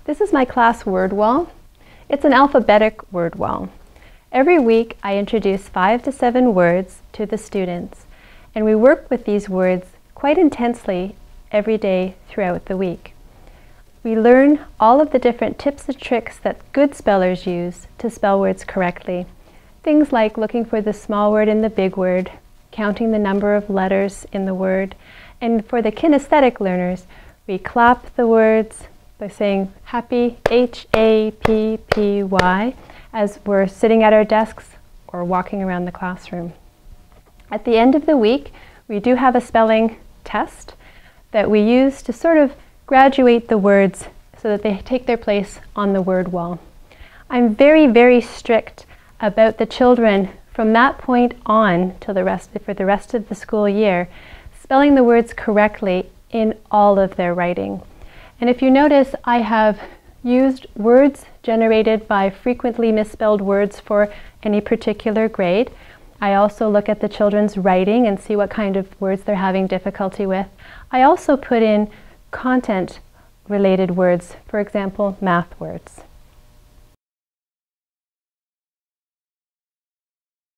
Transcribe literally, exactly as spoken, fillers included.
This is my class word wall. It's an alphabetic word wall. Every week I introduce five to seven words to the students, and we work with these words quite intensely every day throughout the week. We learn all of the different tips and tricks that good spellers use to spell words correctly. Things like looking for the small word in the big word, counting the number of letters in the word, and for the kinesthetic learners, we clap the words by saying happy, H A P P Y, as we're sitting at our desks or walking around the classroom. At the end of the week, we do have a spelling test that we use to sort of graduate the words so that they take their place on the word wall. I'm very, very strict about the children from that point on till the rest, for the rest of the school year, spelling the words correctly in all of their writing. And if you notice, I have used words generated by frequently misspelled words for any particular grade. I also look at the children's writing and see what kind of words they're having difficulty with. I also put in content-related words, for example, math words.